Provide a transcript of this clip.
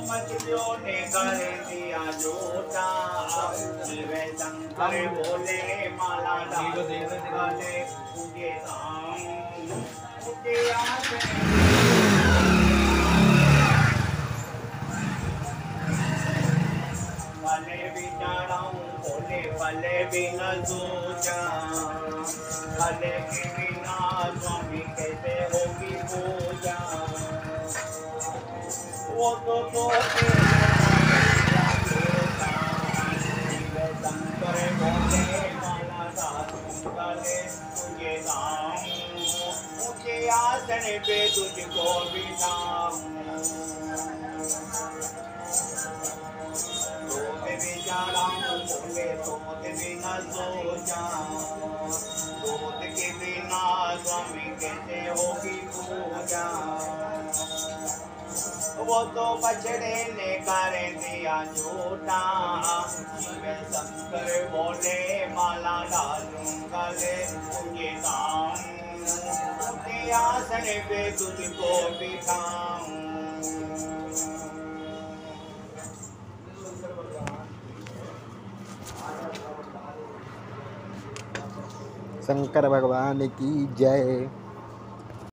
मछलियों ने कर दिया झूठा। शिव शंकर बोले माला डाल गले, मुझे धाम मुझे याद भले भी चढ़ाऊं बोले भले भी न सोचा। भले के बिना स्वामी कैसे होगी पूजा। वो तो सोते शिव शंकर बोले माला डालूं गले, मुझे धाम मुझे आसन पे तुझको बिठाऊं। बोले तोत बिना सोचा। तोत के बिना स्वामी कैसे होगी पूजा। वो तो बछड़े ने कर दिया झूठा। शिव शंकर बोले माला डालूं गले, मुझे धाम मुझे आसन पे तुझको बिठाऊं। शंकर भगवान की जय।